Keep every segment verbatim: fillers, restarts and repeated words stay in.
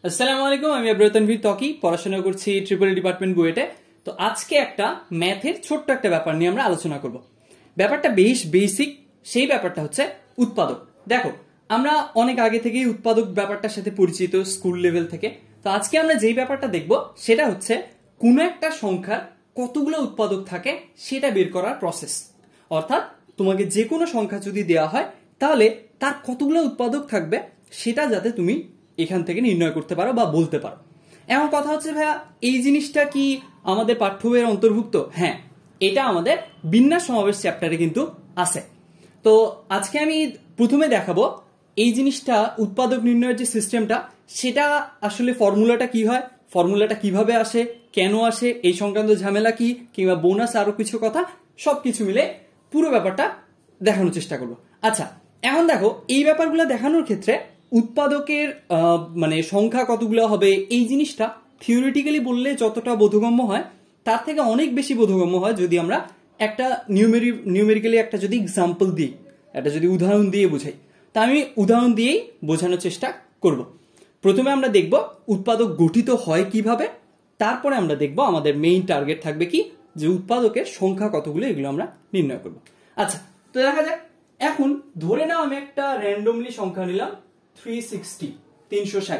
আসসালামু আলাইকুম, আমি আব্রাতানভীর ত্বকি পড়াশোনা করছি ট্রিপল ডিপার্টমেন্ট বুয়েটে। তো আজকে একটা ম্যাথের ছোট্ট একটা ব্যাপার নিয়ে আমরা আলোচনা করব। ব্যাপারটা বেশ বেসিক, সেই ব্যাপারটা হচ্ছে উৎপাদক। দেখো, আমরা অনেক আগে থেকেই উৎপাদক ব্যাপারটার সাথে পরিচিত স্কুল লেভেল থেকে। তো আজকে আমরা যেই ব্যাপারটা দেখব সেটা হচ্ছে কোনো একটা সংখ্যার কতগুলো উৎপাদক থাকে সেটা বের করার প্রসেস। অর্থাৎ তোমাকে যে কোনো সংখ্যা যদি দেওয়া হয় তাহলে তার কতগুলো উৎপাদক থাকবে সেটা যাতে তুমি এখান থেকে নির্ণয় করতে পারো বা বলতে পারো। এমন কথা হচ্ছে, ভাইয়া এই জিনিসটা কি আমাদের পাঠ্য বইয়ের অন্তর্ভুক্ত? হ্যাঁ, এটা আমাদের বিন্যাস সমাবেশ চ্যাপ্টারে কিন্তু আছে। তো আজকে আমি প্রথমে দেখাবো এই জিনিসটা, উৎপাদক নির্ণয়ের যে সিস্টেমটা সেটা আসলে ফর্মুলাটা কি হয়, ফর্মুলাটা কিভাবে আসে, কেন আসে, এই সংক্রান্ত ঝামেলা কি, কিংবা বোনাস আরো কিছু কথা সবকিছু মিলে পুরো ব্যাপারটা দেখানোর চেষ্টা করবো। আচ্ছা, এখন দেখো, এই ব্যাপারগুলো দেখানোর ক্ষেত্রে উৎপাদকের মানে সংখ্যা কতগুলো হবে এই জিনিসটা থিওরিটিক্যালি বললে যতটা বোধগম্য হয় তার থেকে অনেক বেশি বোধগম্য হয় যদি আমরা একটা নিউমেরি নিউমেরিক্যালি একটা যদি এক্সাম্পল দিই, একটা যদি উদাহরণ দিয়ে বোঝাই। তা আমি উদাহরণ দিয়েই বোঝানোর চেষ্টা করব। প্রথমে আমরা দেখব উৎপাদক গঠিত হয় কিভাবে, তারপরে আমরা দেখব আমাদের মেইন টার্গেট থাকবে কি, যে উৎপাদকের সংখ্যা কতগুলো এগুলো আমরা নির্ণয় করব। আচ্ছা, তো দেখা যাক। এখন ধরে নাও আমি একটা র্যান্ডমলি সংখ্যা নিলাম থ্রি সিক্সটি, তিনশো ষাট।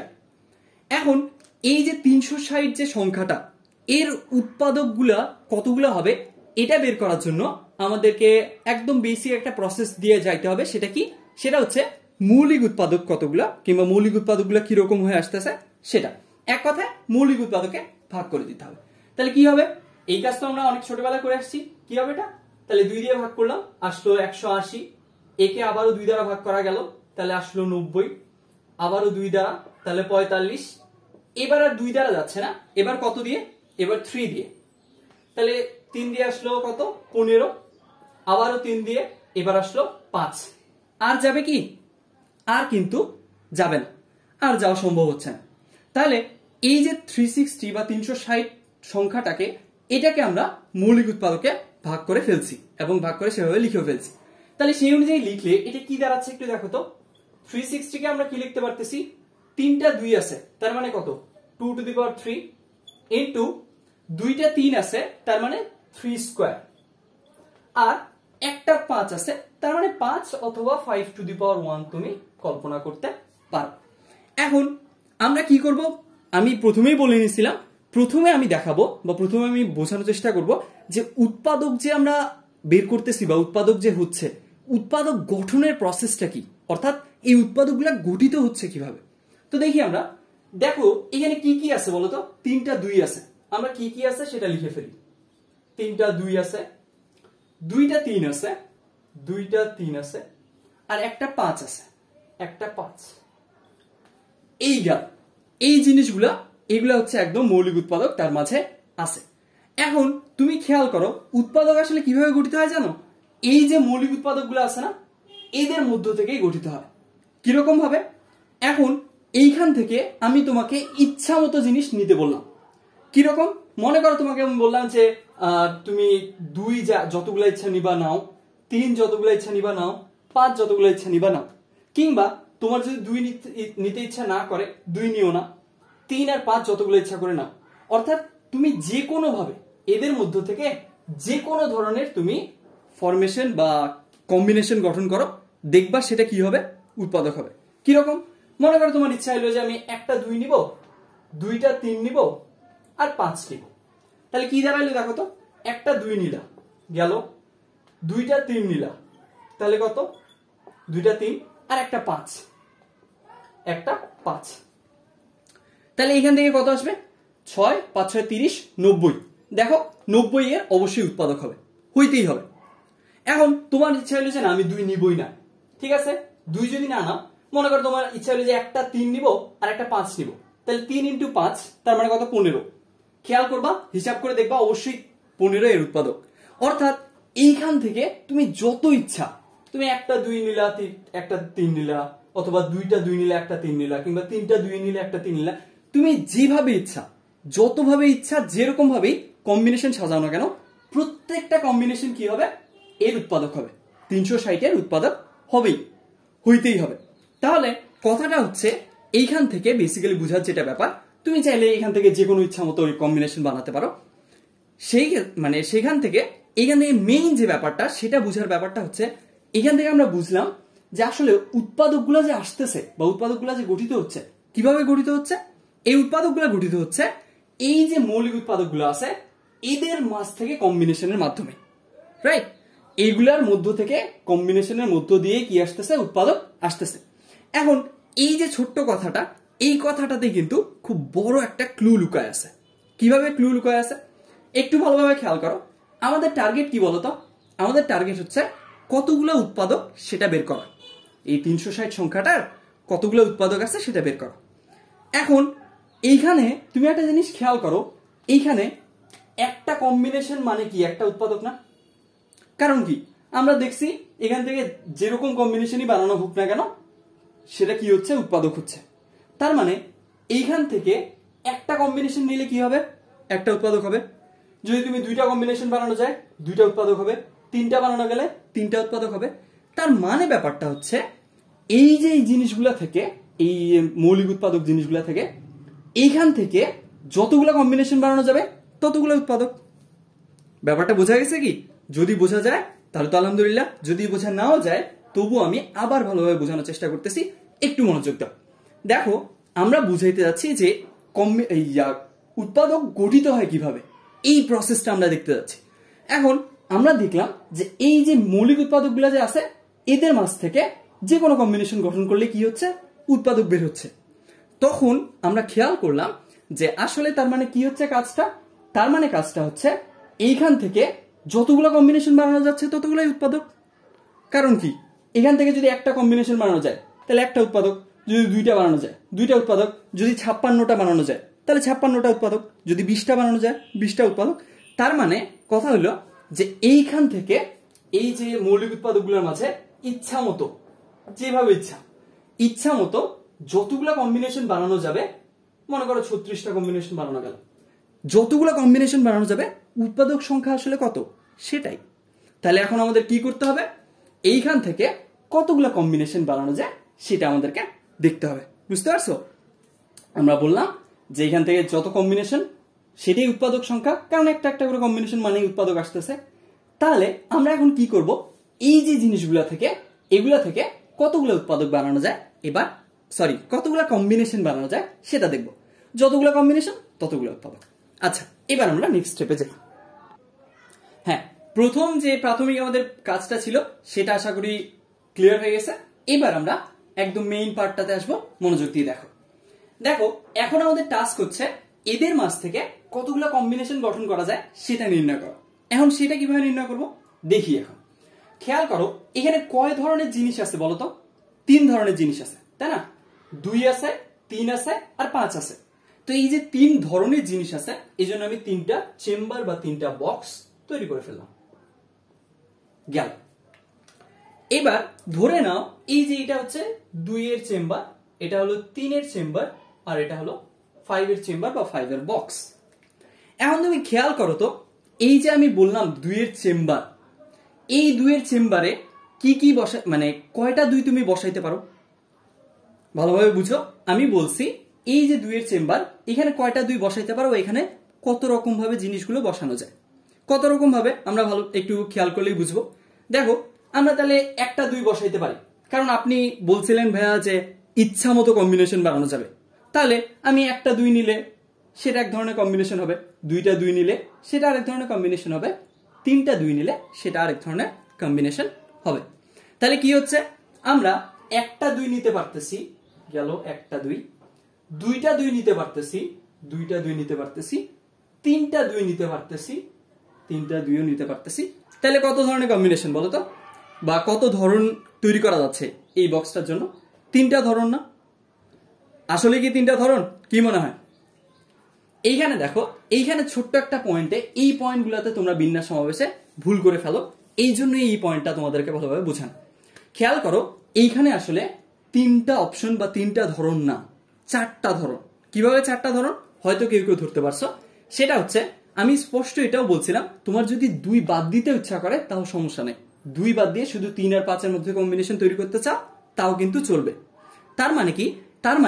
এখন এই যে তিনশো ষাট যে সংখ্যাটা, এর উৎপাদকগুলা কতগুলো হবে এটা বের করার জন্য আমাদেরকে একদম বেসিক একটা প্রসেস দিয়ে যাইতে হবে। সেটা কি? সেটা হচ্ছে মৌলিক উৎপাদক কতগুলো, কিংবা মৌলিক উৎপাদকগুলো কিরকম হয়ে আসতেছে সেটা। এক কথায় মৌলিক উৎপাদকে ভাগ করে দিতে হবে। তাহলে কি হবে? এই কাজ তো আমরা অনেক ছোটবেলা করে আসছি। কি হবে এটা? তাহলে দুই দিয়ে ভাগ করলাম, আসলো একশো আশি। একে আবারও দুই দ্বারা ভাগ করা গেল, তাহলে আসলো নব্বই। আবারও দুই দ্বারা, তাহলে পঁয়তাল্লিশ। এবার আর দুই দ্বারা যাচ্ছে না, এবার কত দিয়ে? এবার থ্রি দিয়ে। তাহলে তিন দিয়ে আসলো কত? পনেরো। আবারও তিন দিয়ে, এবার আসলো পাঁচ। আর যাবে কি? আর কিন্তু যাবে না, আর যাওয়া সম্ভব হচ্ছে না। তাহলে এই যে থ্রি সিক্সটি বা তিনশো ষাট সংখ্যাটাকে, এটাকে আমরা মৌলিক উৎপাদকে ভাগ করে ফেলছি এবং ভাগ করে সেভাবে লিখেও ফেলছি। তাহলে সেই অনুযায়ী লিখলে এটা কি দাঁড়াচ্ছে একটু দেখো তো। থ্রি সিক্সটি কে আমরা কি লিখতে পারতেছি? তিনটা দুই আছে, তার মানে কত? Two to the power three into দুইটা তিন আছে, তার মানে থ্রি স্কোয়ার, আর একটা পাঁচ আছে, তার মানে পাঁচ অথবা five to the power one তুমি কল্পনা করতে পারো। এখন আমরা কি করব? আমি প্রথমেই বলে নিয়েছিলাম, প্রথমে আমি দেখাবো বা প্রথমে আমি বোঝানোর চেষ্টা করব যে উৎপাদক যে আমরা বের করতেছি বা উৎপাদক যে হচ্ছে, উৎপাদক গঠনের প্রসেসটা কি, অর্থাৎ এই উৎপাদকগুলো গঠিত হচ্ছে কিভাবে। তো দেখি আমরা, দেখো এখানে কি কি আছে বলতো। তিনটা দুই আছে, আমরা কি কি আছে সেটা লিখে ফেলি। তিনটা দুই আছে, দুইটা তিন আছে, দুইটা তিন আছে, আর একটা পাঁচ আছে, একটা পাঁচ। এই গেল এই জিনিসগুলা, এগুলা হচ্ছে একদম মৌলিক উৎপাদক তার মাঝে আছে। এখন তুমি খেয়াল করো উৎপাদক আসলে কিভাবে গঠিত হয় জানো? এই যে মৌলিক উৎপাদকগুলো আছে না, এদের মধ্য থেকেই গঠিত হয়। কিরকম ভাবে? এখন এইখান থেকে আমি তোমাকে ইচ্ছা মতো জিনিস নিতে বললাম। কিরকম? মনে করো তোমাকে আমি বললাম যে তুমি দুই যতগুলো ইচ্ছা নিবা নাও, তিন যতগুলো ইচ্ছা নিবা নাও, পাঁচ যতগুলো ইচ্ছা নিবা নাও। কিংবা তোমার যদি দুই নিতে ইচ্ছা না করে, দুই নিও না, তিন আর পাঁচ যতগুলো ইচ্ছা করে নাও। অর্থাৎ তুমি যে কোনো ভাবে এদের মধ্য থেকে যে কোনো ধরনের তুমি ফরমেশন বা কম্বিনেশন গঠন করো, দেখবা সেটা কি হবে? উৎপাদক হবে। কিরকম? মনে করো তোমার ইচ্ছা হলো যে আমি একটা দুই নিব, দুইটা তিন নিব, আর পাঁচ নিব। তাহলে কি দাঁড়াইলো দেখো তো। একটা দুই নিলা গেল, দুইটা তিন নিলা, তাহলে কত? দুইটা তিন আর একটা পাঁচ, একটা পাঁচ। তাহলে এখান থেকে কত আসবে? ছয়, পাঁচ ছয় তিরিশ, নব্বই। দেখো নব্বই এর অবশ্যই উৎপাদক হবে, হইতেই হবে। এখন তোমার ইচ্ছা হলো যে না আমি দুই নিবই না, ঠিক আছে, দুই যদি না নাও, মনে করো তোমার ইচ্ছা হলো যে একটা তিন নিব আর একটা পাঁচ নিব, তাহলে তিন ইন্টু পাঁচ, তার মানে কত? পনেরো। খেয়াল করবা, হিসাব করে দেখবা অবশ্যই পনেরো এর উৎপাদক। অর্থাৎ এইখান থেকে তুমি যত ইচ্ছা, তুমি একটা দুই নিলা, একটা তিন নিলা, অথবা দুইটা দুই নিলে একটা তিন নিলা, কিংবা তিনটা দুই নিলে একটা তিন নিলা, তুমি যেভাবে ইচ্ছা, যতভাবে ইচ্ছা, যেরকম ভাবেই কম্বিনেশন সাজাও না কেন, প্রত্যেকটা কম্বিনেশন কি হবে? এর উৎপাদক হবে। তিনশো ষাট এর উৎপাদক হবেই, হইতেই হবে। তাহলে কথাটা হচ্ছে এইখান থেকে বেসিক্যালি বোঝার যেটা ব্যাপার, তুমি চাইলে এখান থেকে যে কোনো ইচ্ছা মতো কম্বিনেশন বানাতে পারো। সেই মানে সেখান থেকে এখান থেকে মেইন যে ব্যাপারটা সেটা বুঝার ব্যাপারটা হচ্ছে, এখান থেকে আমরা বুঝলাম যে আসলে উৎপাদকগুলো যে আসতেছে বা উৎপাদকগুলো যে গঠিত হচ্ছে, কিভাবে গঠিত হচ্ছে? এই উৎপাদকগুলো গঠিত হচ্ছে এই যে মৌলিক উৎপাদকগুলো আছে এদের মাঝ থেকে কম্বিনেশনের মাধ্যমে, রাইট? এইগুলার মধ্য থেকে কম্বিনেশনের মধ্য দিয়ে কি আসতেছে? উৎপাদক আসতেছে। এখন এই যে ছোট্ট কথাটা, এই কথাটাতে কিন্তু খুব বড় একটা ক্লু লুকায় আছে। কিভাবে ক্লু লুকায় আছে একটু ভালোভাবে খেয়াল করো। আমাদের টার্গেট কি বলতো? আমাদের টার্গেট হচ্ছে কতগুলো উৎপাদক সেটা বের করা। এই তিনশো ষাট সংখ্যাটার কতগুলো উৎপাদক আছে সেটা বের করা। এখন এইখানে তুমি একটা জিনিস খেয়াল করো, এইখানে একটা কম্বিনেশন মানে কি একটা উৎপাদক না? কারণ কি আমরা দেখছি এখান থেকে যেরকম কম্বিনেশনই বানানো হোক না কেন সেটা কি হচ্ছে? উৎপাদক হচ্ছে। তার মানে এইখান থেকে একটা কম্বিনেশন নিলে কি হবে? একটা উৎপাদক হবে। যদি তুমি দুইটা কম্বিনেশন বানানো যায় দুইটা উৎপাদক হবে, তিনটা বানানো গেলে তিনটা উৎপাদক হবে। তার মানে ব্যাপারটা হচ্ছে এই যে এই জিনিসগুলা থেকে, এই মৌলিক উৎপাদক জিনিসগুলা থেকে, এইখান থেকে যতগুলো কম্বিনেশন বানানো যাবে ততগুলো উৎপাদক। ব্যাপারটা বোঝা গেছে কি? যদি বোঝা যায় তাহলে তো আলহামদুলিল্লাহ, যদি বোঝা নাও যায় তবু আমি আবার ভালোভাবে বোঝানোর চেষ্টা করতেছি, একটু মনোযোগ দাও। দেখো আমরা বুঝাইতে যাচ্ছি যে উৎপাদক গঠিত হয় কিভাবে, এই প্রসেসটা আমরা দেখতে যাচ্ছি। এখন আমরা দেখলাম যে এই যে মৌলিক উৎপাদকগুলো যে আছে এদের মাঝ থেকে যে কোনো কম্বিনেশন গঠন করলে কি হচ্ছে? উৎপাদক বের হচ্ছে। তখন আমরা খেয়াল করলাম যে আসলে তার মানে কি হচ্ছে কাজটা? তার মানে কাজটা হচ্ছে এইখান থেকে যতগুলো কম্বিনেশন বানানো যাচ্ছে ততগুলোই উৎপাদক। কারণ কি এখান থেকে যদি একটা কম্বিনেশন বানানো যায় তাহলে একটা উৎপাদক, যদি দুইটা বানানো যায় দুইটা উৎপাদক, যদি ছাপ্পান্নটা বানানো যায় তাহলে ছাপ্পান্নটা উৎপাদক, যদি বিশটা বানানো যায় বিশটা উৎপাদক। তার মানে কথা হলো যে এইখান থেকে এই যে মৌলিক উৎপাদকগুলোর মাঝে ইচ্ছা মতো, যেভাবে ইচ্ছা ইচ্ছা মতো যতগুলো কম্বিনেশন বানানো যাবে, মনে করো ছত্রিশটা কম্বিনেশন বানানো গেল, যতগুলো কম্বিনেশন বানানো যাবে উৎপাদক সংখ্যা আসলে কত সেটাই। তাহলে এখন আমাদের কি করতে হবে? এইখান থেকে কতগুলো কম্বিনেশন বানানো যায় সেটা আমাদেরকে দেখতে হবে। বুঝতে পারছো? আমরা বললাম যে এখান থেকে যত কম্বিনেশন সেটাই উৎপাদক সংখ্যা, কারণ একটা একটা করে কম্বিনেশন মানেই উৎপাদক আসতেছে। তাহলে আমরা এখন কি করব? এই যে জিনিসগুলা থেকে, এগুলা থেকে কতগুলো উৎপাদক বানানো যায় এবার, সরি কতগুলো কম্বিনেশন বানানো যায় সেটা দেখব। যতগুলো কম্বিনেশন ততগুলো উৎপাদক। আচ্ছা এবার আমরা নেক্সট স্টেপে যাই। হ্যাঁ, প্রথম যে প্রাথমিক আমাদের কাজটা ছিল সেটা আশা করি ক্লিয়ার হয়ে গেছে। এবার আমরা একদম মেইন পার্টটাতে আসবো, মনোযোগ দিয়ে দেখো। দেখো এখন আমাদের টাস্ক হচ্ছে এদের মাঝ থেকে কতগুলো কম্বিনেশন গঠন করা যায় সেটা নির্ণয় করো। এখন সেটা কিভাবে নির্ণয় করব দেখি। এখন খেয়াল করো এখানে কয় ধরনের জিনিস আছে বলো তো? তিন ধরনের জিনিস আছে, তাই না? দুই আছে, তিন আছে আর পাঁচ আছে। তো এই যে তিন ধরনের জিনিস আছে এই জন্য আমি তিনটা চেম্বার বা তিনটা বক্স তৈরি করে ফেললাম। গেল। এবার ধরে নাও এই যে এটা হচ্ছে দুইয়ের চেম্বার, এটা হলো তিনের চেম্বার, আর এটা হলো ফাইভের চেম্বার বা ফাইভের বক্স। এখন তুমি খেয়াল করো তো এই যে আমি বললাম দুইয়ের চেম্বার, এই দুইয়ের চেম্বারে কি কি বসা মানে কয়টা দুই তুমি বসাইতে পারো? ভালোভাবে বুঝো, আমি বলছি এই যে দুইয়ের চেম্বার এখানে কয়টা দুই বসাইতে পারো, এখানে কত রকম ভাবে জিনিসগুলো বসানো যায়। কত রকম ভাবে আমরা ভালো একটু খেয়াল করলেই বুঝবো। দেখো আমরা তাহলে একটা দুই বসাইতে পারি, কারণ আপনি বলছিলেন ভাইয়া যে ইচ্ছা মতো কম্বিনেশন বানানো যাবে। তাহলে আমি একটা দুই নিলে সেটা এক ধরনের কম্বিনেশন হবে, দুইটা দুই নিলে সেটা আরেক ধরনের কম্বিনেশন হবে, তিনটা দুই নিলে সেটা আরেক ধরনের কম্বিনেশন হবে। তাহলে কি হচ্ছে? আমরা একটা দুই নিতে পারতেছি, গেল একটা দুই, দুইটা দুই নিতে পারতেছি, দুইটা দুই নিতে পারতেছি, তিনটা দুই নিতে পারতেছি, তিনটা দুইও নিতে পারতেছি। তাহলে কত ধরনের কম্বিনেশন বলো তো, বা কত ধরন তৈরি করা যাচ্ছে এই বক্সটার জন্য? তিনটা ধরন না? আসলে কি তিনটা ধরন? কি মনে হয়? এইখানে দেখো, এইখানে ছোট্ট একটা পয়েন্টে, এই পয়েন্টগুলোতে তোমরা বিন্যাস সমাবেশে ভুল করে ফেলো, এই জন্য এই পয়েন্টটা তোমাদেরকে ভালোভাবে বোঝানো। খেয়াল করো এইখানে আসলে তিনটা অপশন বা তিনটা ধরন না, চারটা ধরন। কিভাবে চারটা ধরন হয়তো কেউ কেউ ধরতে পারছো। সেটা হচ্ছে আমি স্পষ্ট এটাও বলছিলাম, তোমার যদি দুই বাদ দিতে ইচ্ছা করে তাও সমস্যা নেই, দুই বাদ দিয়ে শুধু তিন আর পাঁচের মধ্যে কম্বিনেশন তৈরি করতে চাও তাও কিন্তু চলবে। তার মানে কি? তার মানে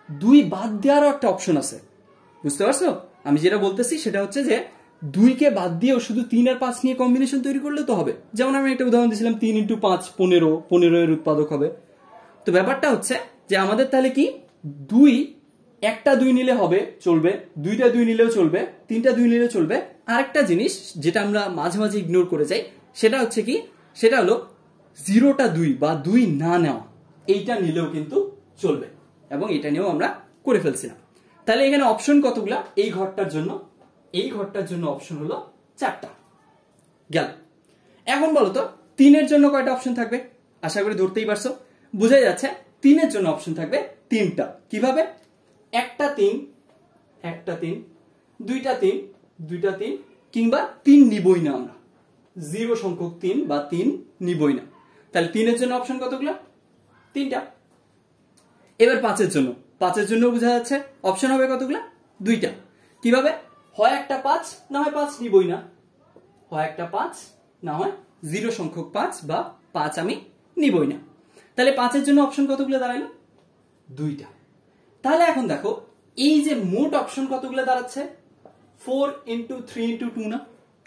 দুই বাদ দেওয়ারও একটা অপশন আছে, বুঝতে পারছো? আমি যেটা বলতেছি সেটা হচ্ছে যে দুইকে বাদ দিয়েও শুধু তিন আর পাঁচ নিয়ে কম্বিনেশন তৈরি করলে তো হবে। যেমন আমি একটা উদাহরণ দিয়েছিলাম, তিন ইন্টু পাঁচ পনেরো, পনেরো এর উৎপাদক হবে। তো ব্যাপারটা হচ্ছে যে আমাদের তাহলে কি দুই, একটা দুই নিলে হবে, চলবে, দুইটা দুই নিলেও চলবে, তিনটা দুই নিলেও চলবে। আরেকটা জিনিস যেটা আমরা মাঝে মাঝে ইগনোর করে যাই সেটা হচ্ছে কি, সেটা হলো জিরোটা দুই বা দুই না নেওয়া, এইটা নিলেও কিন্তু চলবে, এবং এটা নিয়েও আমরা করে ফেলছিলাম। তাহলে এখানে অপশন কতগুলা এই ঘরটার জন্য? এই ঘরটার জন্য অপশন হলো চারটা। গেল। এখন বলো তো তিনের জন্য কয়টা অপশন থাকবে? আশা করি ধরতেই পারছো, বোঝাই যাচ্ছে তিনের জন্য অপশন থাকবে তিনটা। কিভাবে? একটা তিন, একটা তিন, দুইটা তিন, দুইটা তিন, কিংবা তিন নিবই না আমরা, জিরো সংখ্যক তিন বা তিন নিবই না। তাহলে তিনের জন্য অপশন কতগুলো? তিনটা। এবার পাঁচের জন্য, পাঁচের জন্য বোঝা যাচ্ছে অপশন হবে কতগুলো? দুইটা। কিভাবে? হয় একটা পাঁচ, না হয় পাঁচ নিবই না, হয় একটা পাঁচ, না হয় জিরো সংখ্যক পাঁচ বা পাঁচ আমি নিবই না। তাহলে পাঁচের জন্য অপশন কতগুলো দাঁড়াইলো? দুইটা। তাহলে এখন দেখো এই যে মোট অপশন কতগুলো দাঁড়াচ্ছে? Four into three into two না?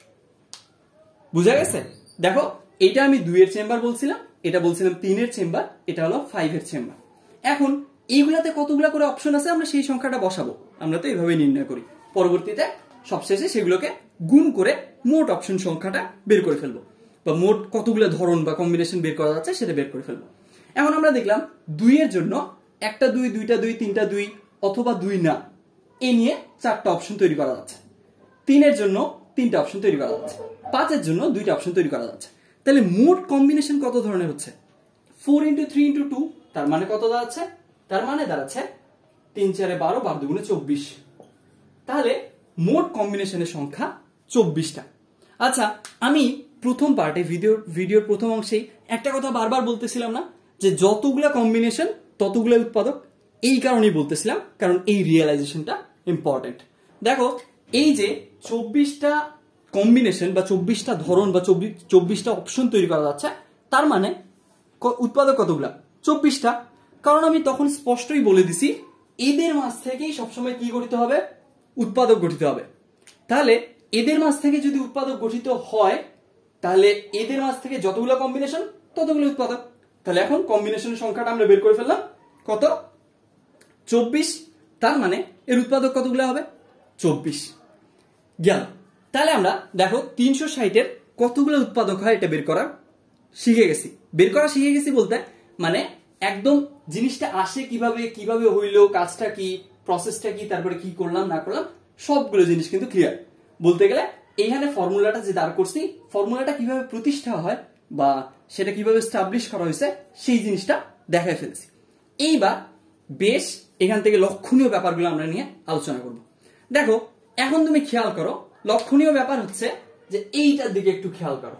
বুঝা গেছে? দেখো এটা আমি দুইয়ের চেম্বার বলছিলাম, এটা বলছিলাম তিনের চেম্বার, এটা হলো ফাইভের চেম্বার। এখন এইগুলাতে কতগুলা করে অপশন আছে আমরা সেই সংখ্যাটা বসাবো, আমরা তো এইভাবে নির্ণয় করি। পরবর্তীতে সবশেষে সেগুলোকে গুণ করে মোট অপশন সংখ্যাটা বের করে ফেলবো, বা মোট কতগুলো ধরন বা কম্বিনেশন বের করা যাচ্ছে সেটা বের করে ফেলবো। এখন আমরা দেখলাম দুইয়ের জন্য একটা দুই, দুইটা দুই, তিনটা দুই, অথবা দুই না, এ নিয়ে চারটা অপশন তৈরি করা যাচ্ছে। তিনের জন্য তিনটা অপশন তৈরি করা যাচ্ছে, পাঁচের জন্য দুইটা অপশন তৈরি করা যাচ্ছে। তাহলে মোট কম্বিনেশন কত ধরনের হচ্ছে? Four into three into two, তার মানে কত দাঁড়াচ্ছে? তার মানে দাঁড়াচ্ছে তিন চারে বারো, বারো দুগুণে চব্বিশ। তাহলে মোট কম্বিনেশনের সংখ্যা চব্বিশটা। আচ্ছা, আমি প্রথম পার্টে ভিডিও ভিডিওর প্রথম অংশেই একটা কথা বারবার বলতেছিলাম না, যে যতগুলা কম্বিনেশন ততগুলো উৎপাদক? এই কারণেই বলতেছিলাম, কারণ এই রিয়েলাইজেশনটা ইম্পর্টেন্ট। দেখো এই যে চব্বিশটা কম্বিনেশন বা চব্বিশটা ধরন বা চব্বিশটা অপশন তৈরি করা যাচ্ছে, তার মানে উৎপাদক কতগুলা? চব্বিশটা। কারণ আমি তখন স্পষ্টই বলে দিছি এদের মাঝ থেকেই সবসময় কি গঠিত হবে? উৎপাদক গঠিত হবে। তাহলে এদের মাঝ থেকে যদি উৎপাদক গঠিত হয়, তাহলে এদের মাঝ থেকে যতগুলো কম্বিনেশন ততগুলো উৎপাদক। তাহলে এখন কম্বিনেশনের সংখ্যাটা আমরা বের করে ফেললাম, কত? চব্বিশ। তার মানে এর উৎপাদক কতগুলো হবে? চব্বিশ। গেল। তাহলে আমরা দেখো তিনশো ষাটের কতগুলো উৎপাদক হয় এটা বের করা শিখে গেছি। বের করা শিখে গেছি বলতে মানে একদম জিনিসটা আসে কিভাবে, কিভাবে হইলো, কাজটা কি, প্রসেসটা কি, তারপরে কি করলাম না করলাম, সবগুলো জিনিস কিন্তু ক্লিয়ার। বলতে গেলে এইখানে ফর্মুলাটা যে দাঁড় করছি, ফর্মুলাটা কিভাবে প্রতিষ্ঠা হয় বা সেটা কিভাবে এস্টাবলিশ করা হয়েছে সেই জিনিসটা দেখায় ফেলছি। এইবার বেশ এখান থেকে লক্ষণীয় ব্যাপারগুলো আমরা নিয়ে আলোচনা করব। দেখো এখন তুমি খেয়াল করো, লক্ষণীয় ব্যাপার হচ্ছে যে এইটার দিকে একটু খেয়াল করো,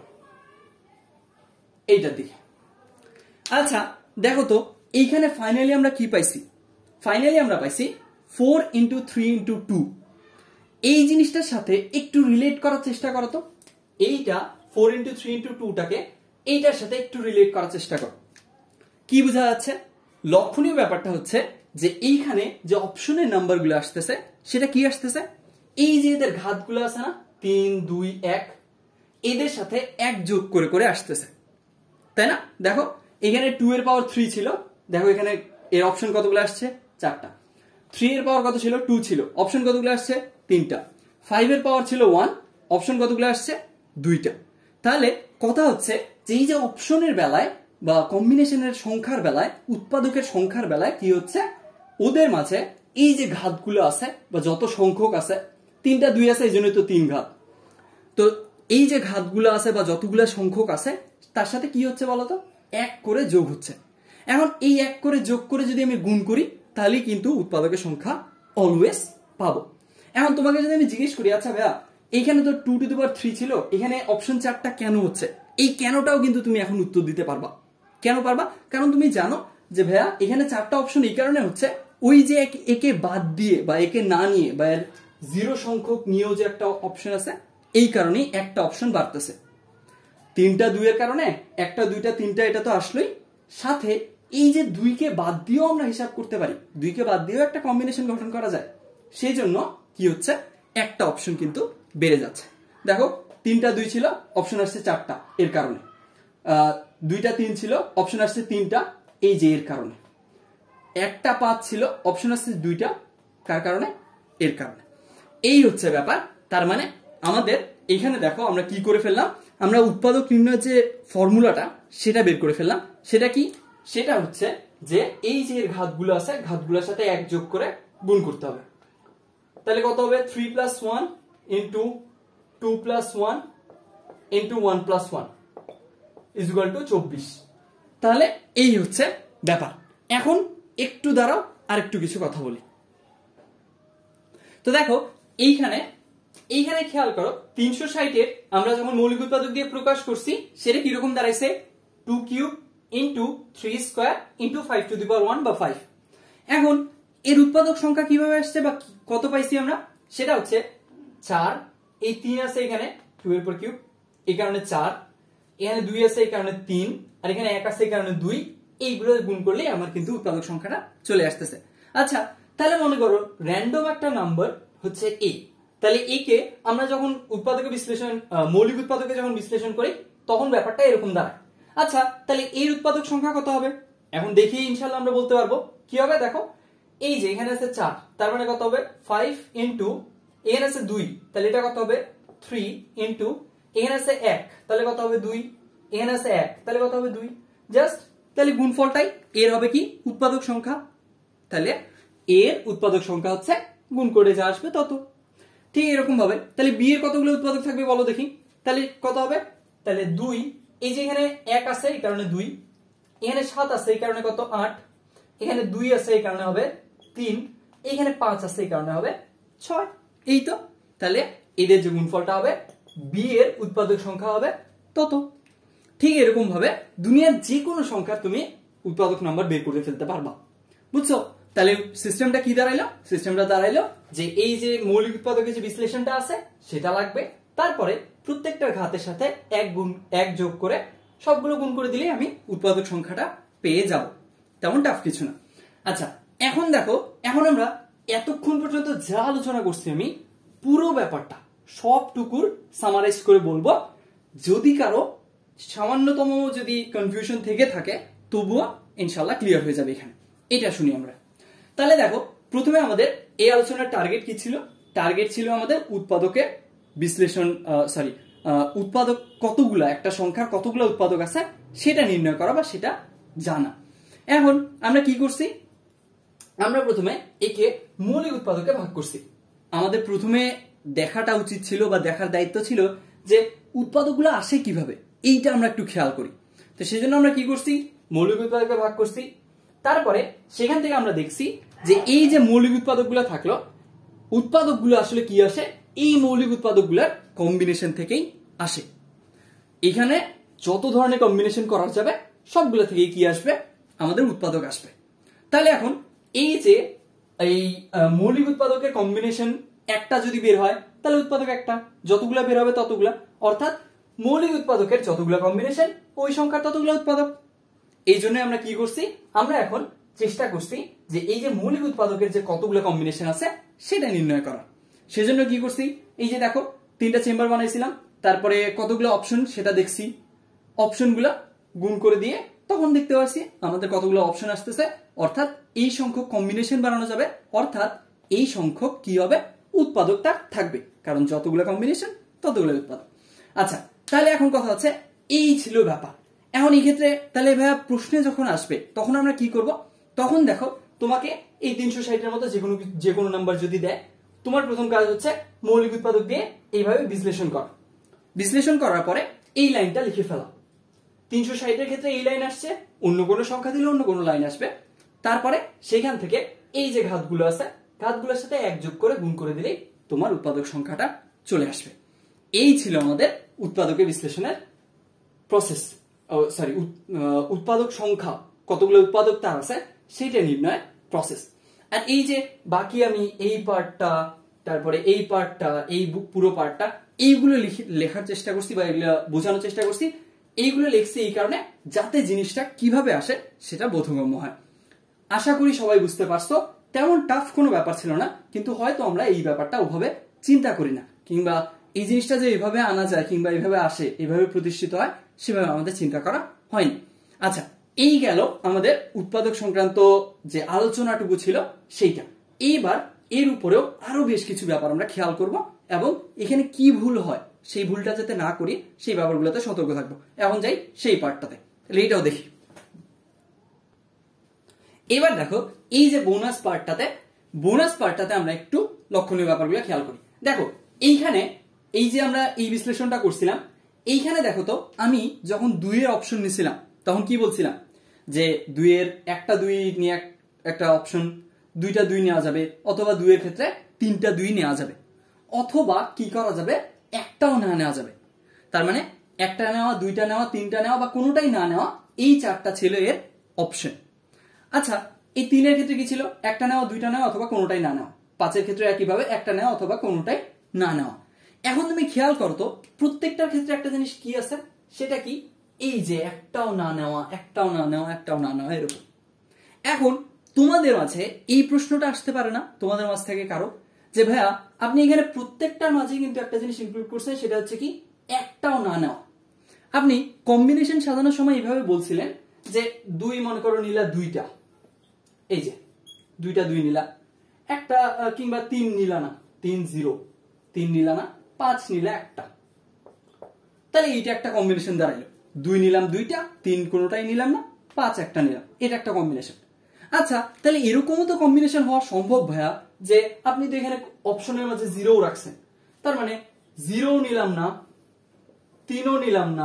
এইটার দিকে। আচ্ছা দেখো তো এইখানে ফাইনালি আমরা কি পাইছি? ফাইনালি আমরা পাইছি four into three into two. এই জিনিসটার সাথে একটু রিলেট করার চেষ্টা করো তো, এইটা ফোর ইন্টু থ্রি ইন্টু টুটাকে এইটার সাথে একটু রিলেট করার চেষ্টা করো। কি বোঝা যাচ্ছে? লক্ষণীয় ব্যাপারটা হচ্ছে যে এইখানে যে অপশনের নাম্বারগুলো আসতেছে সেটা কি আসতেছে? এই যে এদের ঘাতগুলো আছে না, তিন দুই এক, এদের সাথে এক যোগ করে করে আসতেছে, তাই না? দেখো এখানে টু এর পাওয়ার থ্রি ছিল, দেখো এখানে এর অপশন কতগুলো আসছে? চারটা। থ্রি এর পাওয়ার কত ছিল? টু ছিল, অপশন কতগুলো আসছে? তিনটা। ফাইভ এর পাওয়ার ছিল ওয়ান, অপশন কতগুলো আসছে? দুইটা। তাহলে কথা হচ্ছে যে এই যে অপশনের বেলায় বা কম্বিনেশনের সংখ্যার বেলায়, উৎপাদকের সংখ্যার বেলায় কি হচ্ছে? ওদের মাঝে এই যে ঘাতগুলো আছে বা যত সংখ্যক আছে, তিনটা দুই আছে এই জন্যই তো তিন ঘাত, তো এই যে ঘাতগুলো আছে বা যতগুলো সংখ্যক আছে তার সাথে কি হচ্ছে বলতো? এক করে যোগ হচ্ছে। এখন এই এক করে যোগ করে যদি আমি গুণ করি তাহলে কিন্তু উৎপাদকের সংখ্যা অলওয়েজ পাবো। এখন তোমাকে যদি আমি জিজ্ঞেস করি, আচ্ছা ভাইয়া এইখানে তো two to the power three ছিল, এখানে অপশন চারটা কেন হচ্ছে? এই কেনটাও কিন্তু তুমি এখন উত্তর দিতে পারবা। কেন পারবা? কারণ তুমি জানো যে ভাইয়া এখানে চারটা অপশন এই কারণে হচ্ছে, ওই যে একে বাদ দিয়ে বা একে না নিয়ে বা এর জিরো সংখ্যক নিয়েও যে একটা অপশন আছে, এই কারণেই একটা অপশন বাড়তেছে। তিনটা দুইয়ের কারণে একটা দুইটা তিনটা এটা তো আসলোই, সাথে এই যে দুইকে বাদ দিয়েও আমরা হিসাব করতে পারি, দুইকে বাদ দিয়েও একটা কম্বিনেশন গঠন করা যায়, সেই জন্য কি হচ্ছে একটা অপশন কিন্তু বেড়ে যাচ্ছে। দেখো তিনটা দুই ছিল, অপশন আসছে চারটা, এর কারণে। দুইটা তিন ছিল, অপশন আসছে তিনটা, এই যে এর কারণে। একটা পাঁচ ছিল, অপশন আসছে দুইটা, কার কারণে? এর কারণে। এই হচ্ছে ব্যাপার। তার মানে আমাদের এখানে দেখো আমরা কি করে ফেললাম, আমরা উৎপাদক নির্ণয়ের যে ফর্মুলাটা সেটা বের করে ফেললাম। সেটা কি? সেটা হচ্ছে যে এই যে এর ঘাতগুলো আছে, ঘাতগুলোর সাথে এক যোগ করে গুণ করতে হবে। তাহলে কত হবে? Three plus one into two plus one into one plus one is equal to চব্বিশ। তাহলে এই হচ্ছে ব্যাপার। এখন একটু দাঁড়াও, আর একটু কিছু কথা বলি। তো দেখো এইখানে এইখানে খেয়াল করো, তিনশো ষাটের আমরা যখন মৌলিক উৎপাদক দিয়ে প্রকাশ করছি সেটা কিরকম দাঁড়াইছে? Two cube into three square into five to the power one বা ফাইভ। এখন এর উৎপাদক সংখ্যা কিভাবে আসছে বা কত পাইছি আমরা? সেটা হচ্ছে চার, এই তিন আছে এখানে, টু এর পর কিউব, এই কারণে চার, এখানে দুই আছে এই কারণে তিন, আর এখানে এক আছে এই কারণে দুই। এইগুলো গুণ করলেই আমার কিন্তু উৎপাদক সংখ্যাটা চলে আসতেছে। আচ্ছা, তাহলে মনে করো র্যান্ডম একটা নাম্বার হচ্ছে এ, তাহলে এ কে আমরা যখন উৎপাদকে বিশ্লেষণ, মৌলিক উৎপাদকে যখন বিশ্লেষণ করি তখন ব্যাপারটা এরকম দাঁড়ায়। আচ্ছা, তাহলে এর উৎপাদক সংখ্যা কত হবে? এখন দেখি ইনশাল্লাহ আমরা বলতে পারবো। কি হবে? দেখো এই যে এখানে আছে চার, তার মানে কত হবে? ফাইভ ইন্টু, এখানে আছে দুই, তাহলে এটা কত হবে? থ্রি ইন্টু, এখানে আছে এক, তাহলে কত হবে? দুই, এখানে আছে এক, তাহলে কত হবে? দুই। জাস্ট তাহলে গুণফলটাই এর হবে কি? উৎপাদক সংখ্যা। তাহলে এর উৎপাদক সংখ্যা হচ্ছে গুণ করে যা আসবে তত। ঠিক এরকম ভাবে তাহলে বি এর কতগুলো উৎপাদক থাকবে বলো দেখি? তাহলে কত হবে? তাহলে দুই, এই যে এখানে এক আছে এই কারণে দুই, এখানে সাত আছে এই কারণে কত? আট, এখানে দুই আছে এই কারণে হবে তিন, এখানে পাঁচ আছে এই কারণে হবে ছয়। এই তো, তাহলে এদের যে গুণফলটা হবে বি এর উৎপাদক সংখ্যা হবে তত। ঠিক এরকম ভাবে দুনিয়ার যে কোনো সংখ্যার তুমি উৎপাদক নাম্বার বের করে ফেলতে পারবা। বুঝছো? তাহলে সিস্টেমটা কি দাঁড়াইলো? সিস্টেমটা দাঁড়াইলো যে এই যে মৌলিক উৎপাদকের যে বিশ্লেষণটা আছে সেটা লাগবে, তারপরে প্রত্যেকটা ঘাতের সাথে এক গুণ এক যোগ করে সবগুলো গুণ করে দিলেই আমি উৎপাদক সংখ্যাটা পেয়ে যাব। তেমন টাফ কিছু না। আচ্ছা, এখন দেখো, এখন আমরা এতক্ষণ পর্যন্ত যা আলোচনা করছি আমি পুরো ব্যাপারটা সবটুকুর সামারাইজ করে বলবো। যদি কারো সামান্যতম যদি কনফিউশন থেকে থাকে তবুও ইনশাল্লাহ ক্লিয়ার হয়ে যাবে এখানে। এটা শুনি আমরা। তাহলে দেখো, প্রথমে আমাদের এই আলোচনার টার্গেট কি ছিল? টার্গেট ছিল আমাদের উৎপাদকের বিশ্লেষণ, সরি উৎপাদক কতগুলা, একটা সংখ্যার কতগুলা উৎপাদক আছে সেটা নির্ণয় করা বা সেটা জানা। এখন আমরা কি করছি? আমরা প্রথমে একে মৌলিক উৎপাদকে ভাগ করছি। আমাদের প্রথমে দেখাটা উচিত ছিল বা দেখার দায়িত্ব ছিল যে উৎপাদকগুলো আসে কিভাবে, এইটা আমরা একটু খেয়াল করি। তো সেই জন্য আমরা কি করছি? মৌলিক উৎপাদকে ভাগ করছি। তারপরে সেখান থেকে আমরা দেখছি যে এই যে মৌলিক উৎপাদকগুলো থাকলো, উৎপাদকগুলো আসলে কি আসে? এই মৌলিক উৎপাদকগুলোর কম্বিনেশন থেকেই আসে। এখানে যত ধরনের কম্বিনেশন করা যাবে সবগুলো থেকেই কি আসবে? আমাদের উৎপাদক আসবে। তাহলে এখন এই যে এই মৌলিক উৎপাদকের কম্বিনেশন একটা যদি বের হয় তাহলে উৎপাদক একটা, যতগুলো বের হবে ততগুলা, অর্থাৎ মৌলিক উৎপাদকের যতগুলো কম্বিনেশন ওই সংখ্যার ততগুলো উৎপাদক। এই জন্য আমরা কি করছি? আমরা এখন চেষ্টা করছি যে এই যে মৌলিক উৎপাদকের যে কতগুলো কম্বিনেশন আছে সেটা নির্ণয় করা। সেজন্য কি করছি? এই যে দেখো তিনটা চেম্বার বানাইছিলাম, তারপরে কতগুলো অপশন সেটা দেখছি, অপশনগুলো গুণ করে দিয়ে তখন দেখতে পাচ্ছি আমাদের কতগুলো অপশন আসতেছে, অর্থাৎ এই সংখ্যক কম্বিনেশন বানানো যাবে, অর্থাৎ এই সংখ্যক কি হবে? উৎপাদকটা থাকবে, কারণ যতগুলো কম্বিনেশন ততগুলো উৎপাদক। আচ্ছা, তাহলে এখন কথা হচ্ছে এই ছিল ব্যাপার। এখন এই ক্ষেত্রে তাহলে ভাইয়া প্রশ্নে যখন আসবে তখন আমরা কি করব? তখন দেখো তোমাকে এই তিনশো ষাটের মতো যে কোনো যে কোনো নাম্বার যদি দেয়, তোমার প্রথম কাজ হচ্ছে মৌলিক উৎপাদক দিয়ে এইভাবে বিশ্লেষণ করা। বিশ্লেষণ করার পরে এই লাইনটা লিখে ফেলা। তিনশো ষাটের ক্ষেত্রে এই লাইন আসছে, অন্য কোনো সংখ্যা দিলে অন্য কোনো লাইন আসবে। তারপরে সেখান থেকে এই যে ঘাতগুলো আছে ঘাতগুলোর সাথে এক যোগ করে গুণ করে দিলেই তোমার উৎপাদক সংখ্যাটা চলে আসবে। এই ছিল আমাদের উৎপাদকের বিশ্লেষণের প্রসেস, সরি উৎপাদক সংখ্যা কতগুলো উৎপাদক তার আছে সেটা নির্ণয়ের প্রসেস। আর এই যে বাকি আমি এই পার্টটা, তারপরে এই পার্টটা, এই পুরো পার্টটা, এইগুলো লেখার চেষ্টা করছি বা এগুলো বোঝানোর চেষ্টা করছি এইগুলো লিখছি এই কারণে যাতে জিনিসটা কিভাবে আসে সেটা বোধগম্য হয়। আশা করি সবাই বুঝতে পারছো। তেমন টাফ কোনো ব্যাপার ছিল না, কিন্তু হয়তো আমরা এই ব্যাপারটা ওভাবে চিন্তা করি না, কিংবা এই জিনিসটা যে এইভাবে আনা যায় কিংবা এইভাবে আসে, এইভাবে প্রতিষ্ঠিত হয়, সেভাবে আমাদের চিন্তা করা হয়নি। আচ্ছা, এই গেল আমাদের উৎপাদক সংক্রান্ত যে আলোচনাটুকু ছিল সেইটা। এইবার এর উপরেও আরো বেশ কিছু ব্যাপার আমরা খেয়াল করব এবং এখানে কি ভুল হয় সেই ভুলটা যাতে না করি সেই ব্যাপারগুলোতে সতর্ক থাকবো। এখন যাই সেই পার্টটাতে, এইটাও দেখি। এবার দেখো এই যে বোনাস পার্টটাতে, বোনাস পার্টটাতে আমরা একটু লক্ষণীয় ব্যাপারগুলো খেয়াল করি। দেখো এইখানে এই যে আমরা এই বিশ্লেষণটা করছিলাম, এইখানে দেখো তো আমি যখন দুইয়ের অপশন নিছিলাম তখন কি বলছিলাম যে দুইয়ের একটা দুই নিয়ে একটা অপশন, দুইটা দুই নেওয়া যাবে, অথবা দুইয়ের ক্ষেত্রে তিনটা দুই নেওয়া যাবে, অথবা কি করা যাবে একটাও না নেওয়া যাবে। তার মানে একটা নেওয়া, দুইটা নেওয়া, তিনটা নেওয়া বা কোনোটাই না নেওয়া, এই চারটা ছিল এর অপশন। আচ্ছা, এই তিনের ক্ষেত্রে কি ছিল? একটা নেওয়া, দুইটা নেওয়া অথবা কোনোটাই না নেওয়া। পাঁচের ক্ষেত্রে একইভাবে একটা নেওয়া অথবা কোনোটাই না নেওয়া। এখন তুমি খেয়াল করো তো প্রত্যেকটার ক্ষেত্রে একটা জিনিস কি আছে, সেটা কি এই যে একটাও না নেওয়া, একটাও না নেওয়া, একটাও না নেওয়া, এরকম। এখন তোমাদের মাঝে এই প্রশ্নটা আসতে পারে না তোমাদের মাঝ থেকে কারো, যে ভাইয়া আপনি এখানে প্রত্যেকটার মাঝে কিন্তু একটা জিনিস ইনক্লুড করছেন, সেটা হচ্ছে কি একটাও না নেওয়া। আপনি কম্বিনেশন সাজানোর সময় এইভাবে বলছিলেন যে দুই মনে করো নিলা দুইটা, এই যে দুইটা দুই নিলা, একটা কিংবা তিন নিলা না, তিন জিরো, তিন নিলা না, পাঁচ নিলা একটা, তাহলে এইটা একটা কম্বিনেশন দাঁড়াইলো। দুই নিলাম দুইটা, তিন কোনোটাই নিলাম না, পাঁচ একটা নিলাম, এটা একটা কম্বিনেশন। আচ্ছা, তাহলে এরকমও তো কম্বিনেশন হওয়া সম্ভব ভাইয়া, যে আপনি তো এখানে অপশনের মাঝে জিরো রাখছেন, তার মানে জিরো নিলাম না, তিনও নিলাম না,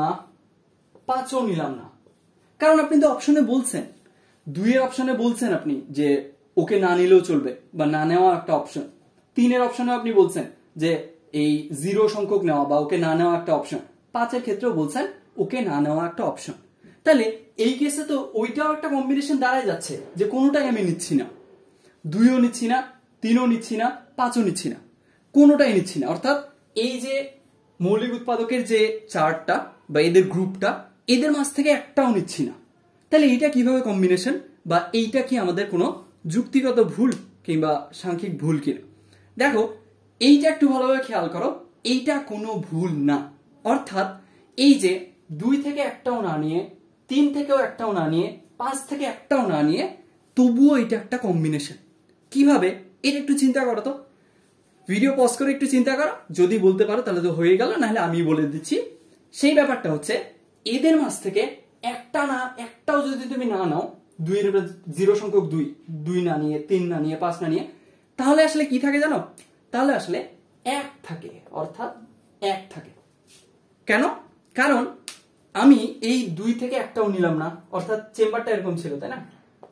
পাঁচও নিলাম না, কারণ আপনি তো অপশনে বলছেন, দুইয়ের অপশনে বলছেন আপনি যে ওকে না নিলেও চলবে বা না নেওয়া একটা অপশন। তিনের অপশনে আপনি বলছেন যে এই জিরো সংখ্যক নেওয়া বা ওকে না নেওয়া একটা অপশন। পাঁচের ক্ষেত্রেও বলছেন ওকে না নেওয়া একটা অপশন। তাহলে এই কেসে তো ওইটাও একটা কম্বিনেশন দাঁড়ায় যাচ্ছে যে কোনোটাই আমি নিচ্ছি না, দুইও নিচ্ছি না, তিনও নিচ্ছি না, পাঁচও নিচ্ছি না, কোনোটাই নিচ্ছি না। অর্থাৎ এই যে মৌলিক উৎপাদকের যে চার্টটা বা এদের গ্রুপটা, এদের মাঝ থেকে একটাও নিচ্ছি না। তাহলে এইটা কিভাবে কম্বিনেশন, বা এইটা কি আমাদের কোনো যুক্তিগত ভুল কিংবা সাংখ্যিক ভুল কিনা? দেখো এইটা একটু ভালোভাবে খেয়াল করো, এইটা কোনো ভুল না। অর্থাৎ এই যে দুই থেকে একটাও না নিয়ে, তিন থেকেও একটাও না নিয়ে, পাঁচ থেকে একটাও না নিয়ে, তবুও এটা একটা কম্বিনেশন। কিভাবে এটা একটু চিন্তা করো তো, ভিডিও পজ করে একটু চিন্তা করো, যদি বলতে পারো তাহলে তো হয়ে গেল, নাহলে আমি বলে দিচ্ছি। সেই ব্যাপারটা হচ্ছে এদের মাঝ থেকে একটা না, একটাও যদি তুমি না নাও, দুইয়ের জিরো সংখ্যক দুই, দুই না নিয়ে, তিন না নিয়ে, পাঁচ না নিয়ে, তাহলে আসলে কি থাকে জানো? তাহলে আসলে এক থাকে, অর্থাৎ এক থাকে। কেন? কারণ আমি এই দুই থেকে একটাও নিলাম না, অর্থাৎ চেম্বারটা এরকম ছিল, তাই না?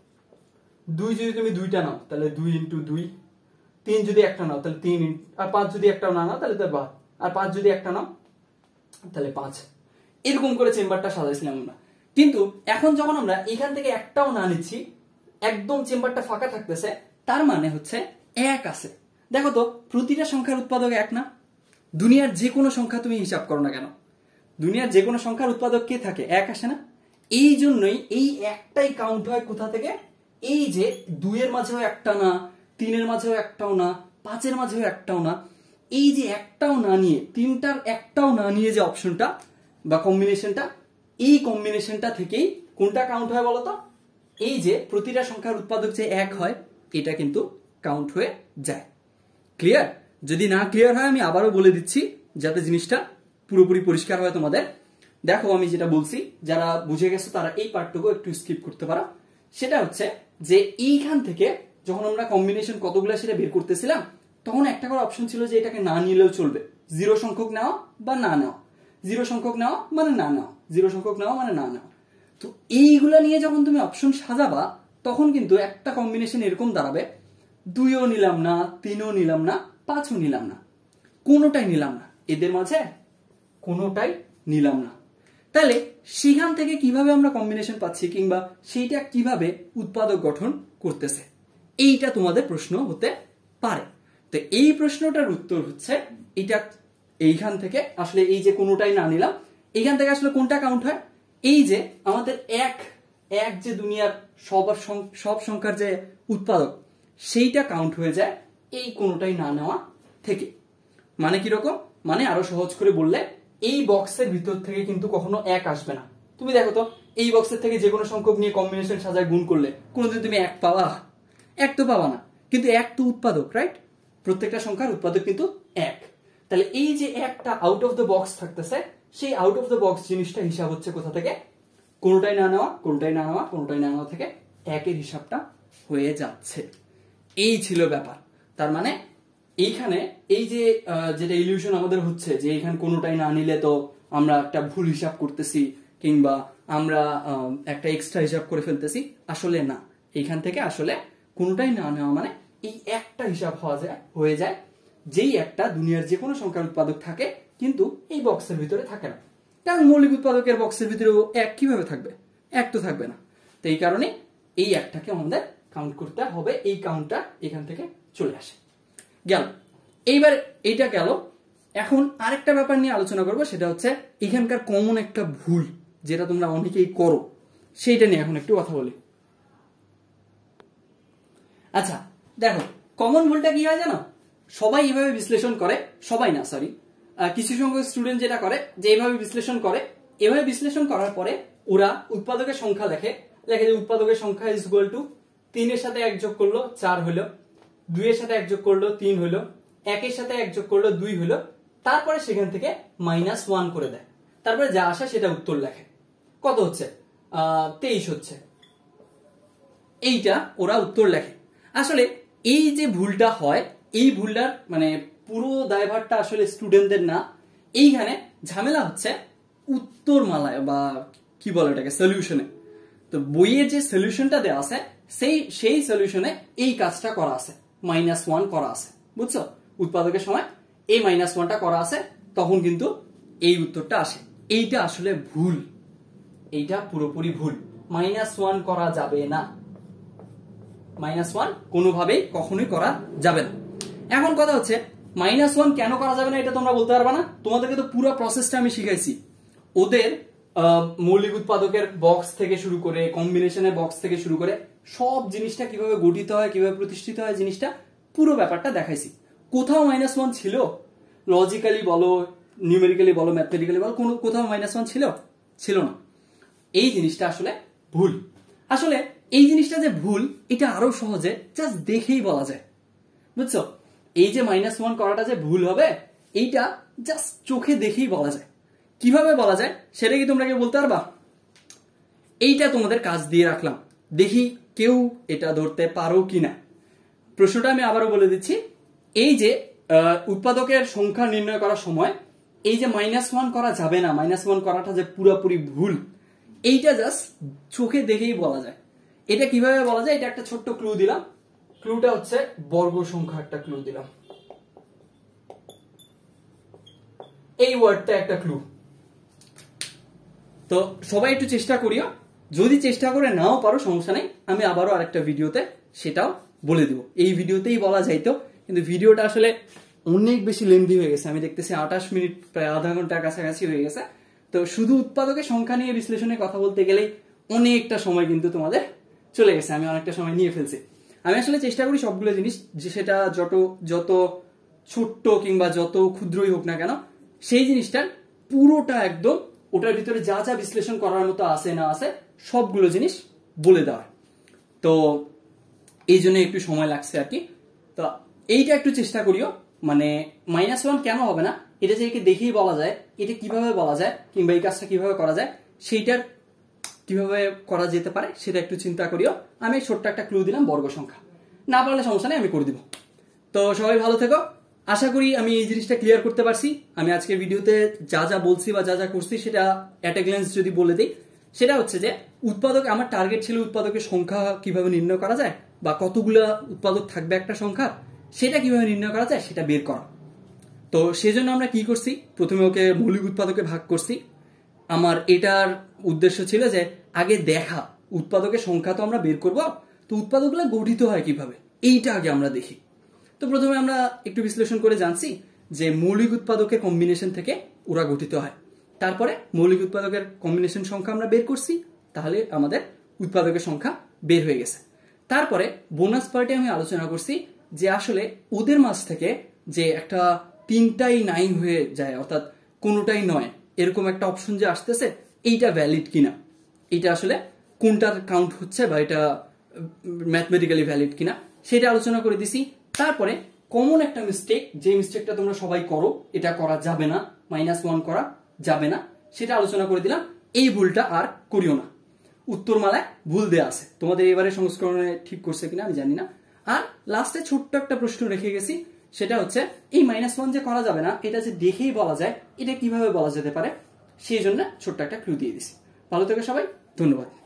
দুই যদি তুমি দুইটা নাও তাহলে দুই ইন্টু দুই, তিন যদি একটা নাও তাহলে তিন, আর পাঁচ যদি একটাও না নাও তাহলে তো পাঁচ, আর পাঁচ যদি একটা নাও তাহলে পাঁচ। এরকম করে চেম্বারটা সাজাইছিলাম আমরা। কিন্তু এখন যখন আমরা এখান থেকে একটাও না নিচ্ছি, একদম চেম্বারটা ফাঁকা থাকতেছে, তার মানে হচ্ছে এক আছে। দেখো তো প্রতিটা সংখ্যার উৎপাদক এক না? দুনিয়ার যে কোনো সংখ্যা তুমি হিসাব করো না কেন, দুনিয়ার যে কোনো সংখ্যার উৎপাদক কে থাকে? এক আসে না? এই জন্যই এই একটাই কাউন্ট হয় কোথা থেকে? এই যে দুইয়ের মাঝেও একটা না, তিনের মাঝেও একটাও না, পাঁচের মাঝেও একটাও না, এই যে একটাও না নিয়ে, তিনটার একটাও না নিয়ে যে অপশনটা বা কম্বিনেশনটা, এই কম্বিনেশনটা থেকেই কোনটা কাউন্ট হয় বলতো? এই যে প্রতিটা সংখ্যার উৎপাদক যে এক হয়, এটা কিন্তু কাউন্ট হয়ে যায়। ক্লিয়ার? যদি না ক্লিয়ার হয় আমি আবারও বলে দিচ্ছি যাতে জিনিসটা পুরোপুরি পরিষ্কার হয় তোমাদের। দেখো আমি যেটা বলছি, যারা বুঝে গেছো তারা এই পার্টটুকু একটু স্কিপ করতে পারো। সেটা হচ্ছে যে এইখান থেকে যখন আমরা কম্বিনেশন কতগুলো সেটা বের করতেছিলাম, তখন একটা করে অপশন ছিল যে এটাকে না নিলেও চলবে, জিরো সংখ্যক নেওয়া বা না নেওয়া, জিরো সংখ্যক নেওয়া মানে না নেওয়া, জিরো সংখ্যক নেওয়া মানে না নেওয়া। তো এইগুলা নিয়ে যখন তুমি অপশন সাজাবা, তখন কিন্তু একটা কম্বিনেশন এরকম দাঁড়াবে, দুইও নিলাম না, তিনও নিলাম না, পাঁচও নিলাম না, কোনোটাই নিলাম না, এদের মাঝে কোনোটাই নিলাম না। তাহলে সেখান থেকে কিভাবে আমরা কম্বিনেশন পাচ্ছি কিংবা সেইটা কিভাবে উৎপাদক গঠন করতেছে, এইটা তোমাদের প্রশ্ন হতে পারে। তো এই প্রশ্নটার উত্তর হচ্ছে এটা, এইখান থেকে আসলে এই যে কোনোটাই না নিলাম, এখান থেকে আসলে কোনটা কাউন্ট হয়? এই যে আমাদের এক এক যে দুনিয়ার সবার সব সংখ্যার যে উৎপাদক সেইটা কাউন্ট হয়ে যায় এই কোনোটাই না নেওয়া থেকে। মানে কিরকম? মানে আরো সহজ করে বললে এই বক্সের ভিতর থেকে কিন্তু কখনো এক আসবে না। তুমি দেখো তো এই বক্সের থেকে যে কোনো সংখ্যক নিয়ে কম্বিনেশন সাজায় গুণ করলে কোনোদিন তুমি এক পাবা? এক তো পাবা না। কিন্তু এক তো উৎপাদক, রাইট? প্রত্যেকটা সংখ্যার উৎপাদক কিন্তু এক। তাহলে এই যে একটা আউট অফ দ্য বক্স থাকতেছে, সেই আউট অফ দ্য বক্স জিনিসটা হিসাব হচ্ছে কোথা থেকে? কোনোটাই না নেওয়া, কোনোটাই না নেওয়া, কোনোটাই না নেওয়া থেকে একের হিসাবটা হয়ে যাচ্ছে। এই ছিল ব্যাপার। তার মানে এইখানে এই যে যেটা ইলিউশন আমাদের হচ্ছে যে এইখানে কোনোটাই না নিলে তো আমরা একটা ভুল হিসাব করতেছি কিংবা আমরা একটা এক্সট্রা হিসাব করে ফেলতেছি, আসলে না। এইখান থেকে আসলে কোনোটাই না নেওয়া মানে এই একটা হিসাব হওয়া যায় হয়ে যায়, যেই একটা দুনিয়ার যে কোনো সংখ্যার উৎপাদক থাকে কিন্তু এই বক্সের ভিতরে থাকে না। কারণ মৌলিক উৎপাদকের বক্সের ভিতরেও এক কিভাবে থাকবে? এক তো থাকবে না। তো এই কারণে এই একটাকে আমাদের কাউন্ট করতে হবে। এই কাউন্টটা এখান থেকে চলে আসে। গেল। এইবার এইটা গেল। এখন আরেকটা ব্যাপার নিয়ে আলোচনা করবো, সেটা হচ্ছে এখানকার কমন একটা ভুল যেটা তোমরা অনেকেই করো, সেইটা নিয়ে এখন একটু কথা বলি। আচ্ছা দেখো, কমন ভুলটা কি হয় জানো? সবাই এইভাবে বিশ্লেষণ করে, সবাই না সরি কিছু সংখ্যক স্টুডেন্ট যেটা করে যে এইভাবে বিশ্লেষণ করে। এভাবে বিশ্লেষণ করার পরে ওরা উৎপাদকের সংখ্যা লেখে, লেখে যে উৎপাদকের সংখ্যা ইজ ইকুয়াল টু তিনের সাথে এক যোগ করলো চার হইলো, দুইয়ের সাথে এক যোগ করলো তিন হইলো, একের সাথে এক যোগ করলো দুই হইলো, তারপরে সেখান থেকে মাইনাস ওয়ান করে দেয়। তারপরে যা আসে সেটা উত্তর লেখে। কত হচ্ছে? আহ তেইশ হচ্ছে। এইটা ওরা উত্তর লেখে। আসলে এই যে ভুলটা হয়, এই ভুলটার মানে পুরো দায়ভারটা আসলে স্টুডেন্টদের না। এইখানে ঝামেলা হচ্ছে উত্তরমালায় বা কি বলে এটাকে সলিউশনে। তো বইয়ের যে সলিউশনটা দেওয়া আছে সেই সেই সলিউশনে এই কাজটা করা আছে, মাইনাস ওয়ান করা আছে, বুঝছো? উৎপাদকের সময় এই মাইনাস ওয়ানটা করা আছে, তখন কিন্তু এই উত্তরটা আসে। এইটা আসলে ভুল, এইটা পুরোপুরি ভুল। মাইনাস ওয়ান করা যাবে না, মাইনাস ওয়ান কোনোভাবেই কখনোই করা যাবে না। এখন কথা হচ্ছে মাইনাস ওয়ান কেন করা যাবে না এটা তোমরা বলতে পারবে না? তোমাদেরকে তো পুরো প্রসেসটা আমি শিখাইছি। ওদের মৌলিক উৎপাদকের বক্স থেকে শুরু করে কম্বিনেশনের বক্স থেকে শুরু করে সব জিনিসটা কিভাবে গঠিত হয়, কিভাবে প্রতিষ্ঠিত হয়, জিনিসটা পুরো ব্যাপারটা দেখাইছি। কোথাও মাইনাস ওয়ান ছিল? লজিক্যালি বলো, নিউমেরিক্যালি বলো, ম্যাথমেটিক্যালি বলো, কোনো কোথাও মাইনাস ওয়ান ছিল? ছিল না। এই জিনিসটা আসলে ভুল। আসলে এই জিনিসটা যে ভুল এটা আরো সহজে জাস্ট দেখেই বলা যায়, বুঝছো? এই যে মাইনাস ওয়ান করাটা যে ভুল হবে এইটা জাস্ট চোখে দেখেই বলা যায়। কিভাবে বলা যায় সেটা কি তোমরা কেউ বলতে পারবা? এইটা তোমাদের কাজ দিয়ে রাখলাম, দেখি কেউ এটা ধরতে পারো কিনা। প্রশ্নটা আমি আবারও বলে দিচ্ছি। এই যে উৎপাদকের সংখ্যা নির্ণয় করার সময় এই যে মাইনাস ওয়ান করা যাবে না, মাইনাস ওয়ান করাটা যে পুরোপুরি ভুল, এইটা জাস্ট চোখে দেখেই বলা যায়। এটা কিভাবে বলা যায়? এটা একটা ছোট্ট ক্লু দিলাম। ক্লুটা হচ্ছে বর্গ সংখ্যা, একটা ক্লু দিলাম। এই ওয়ার্ডটা একটা ক্লু। তো সবাই একটু চেষ্টা করিও, যদি চেষ্টা করে নাও পারো সমস্যা নেই, আমি আবারও আরেকটা ভিডিওতে সেটাও বলে দিব। এই ভিডিওতেই বলা যাইতো কিন্তু ভিডিওটা আসলে অনেক বেশি লেন্দি হয়ে গেছে। আমি দেখতেছি আঠাশ মিনিট, প্রায় আধা ঘন্টার কাছাকাছি হয়ে গেছে। তো শুধু উৎপাদকের সংখ্যা নিয়ে বিশ্লেষণে কথা বলতে গেলেই অনেকটা সময় কিন্তু তোমাদের চলে গেছে, আমি অনেকটা সময় নিয়ে ফেলছি। আমি আসলে চেষ্টা করি সবগুলো জিনিস, যে সেটা যত যত ছোট্ট কিংবা যত ক্ষুদ্রই হোক না কেন, সেই জিনিসটার পুরোটা একদম ওটার ভিতরে যা যা বিশ্লেষণ করার মতো আছে না আছে সবগুলো জিনিস বলে দেওয়া। তো এই জন্য একটু সময় লাগছে আর কি। তো এইটা একটু চেষ্টা করিও, মানে মাইনাস ওয়ান কেন হবে না এটা যে দেখেই বলা যায়, এটা কিভাবে বলা যায় কিংবা এই কাজটা কিভাবে করা যায় সেইটার কিভাবে করা যেতে পারে সেটা একটু চিন্তা করিও। আমি ছোট্ট একটা ক্লু দিলাম, বর্গ সংখ্যা। না পারলে সমস্যা নেই, আমি করে দিব। তো সবাই ভালো থেকো। আশা করি আমি এই জিনিসটা ক্লিয়ার করতে পারছি। আমি আজকের ভিডিওতে যা যা বলছি বা যা যা করছি সেটা অ্যাট এ গ্ল্যান্স যদি বলে দিই, সেটা হচ্ছে যে উৎপাদক, আমার টার্গেট ছিল উৎপাদকের সংখ্যা কিভাবে নির্ণয় করা যায় বা কতগুলো উৎপাদক থাকবে একটা সংখ্যা, সেটা কিভাবে নির্ণয় করা যায় সেটা বের করা। তো সেজন্য আমরা কি করছি, প্রথমে ওকে মৌলিক উৎপাদকে ভাগ করছি। আমার এটার উদ্দেশ্য ছিল যে আগে দেখা উৎপাদকের সংখ্যা তো আমরা বের করব, তো উৎপাদকগুলো গঠিত হয় কিভাবে এইটা আগে আমরা দেখি। তো প্রথমে আমরা একটু বিশ্লেষণ করে জানছি যে মৌলিক উৎপাদকের কম্বিনেশন থেকে ওরা গঠিত হয়। তারপরে মৌলিক উৎপাদকের কম্বিনেশন সংখ্যা আমরা বের করছি, তাহলে আমাদের উৎপাদকের সংখ্যা বের হয়ে গেছে। তারপরে বোনাস পার্টে আমি আলোচনা করছি যে আসলে ওদের মাঝ থেকে যে একটা তিনটাই নাইন হয়ে যায়, অর্থাৎ কোনোটাই নয়, এরকম একটা অপশন যে আসতেছে, এইটা ভ্যালিড কিনা, এইটা আসলে কোনটার কাউন্ট হচ্ছে বা এটা ম্যাথমেটিক্যালি ভ্যালিড কিনা সেটা আলোচনা করে দিছি। তারপরে কমন একটা মিস্টেক, যে মিস্টেকটা তোমরা সবাই করো, এটা করা যাবে না, মাইনাস ওয়ান করা যাবে না, সেটা আলোচনা করে দিলাম। এই ভুলটা আর করিও না। উত্তরমালায় ভুল দেয়া আছে, তোমাদের এবারে সংস্করণে ঠিক করছে কিনা আমি জানি না। আর লাস্টে ছোট্ট একটা প্রশ্ন রেখে গেছি, সেটা হচ্ছে এই মাইনাস ওয়ান যে করা যাবে না, এটা যে দেখেই বলা যায়, এটা কিভাবে বলা যেতে পারে, সেই জন্য ছোট্ট একটা ক্লু দিয়ে দিছি। ভালো থেকো সবাই, ধন্যবাদ।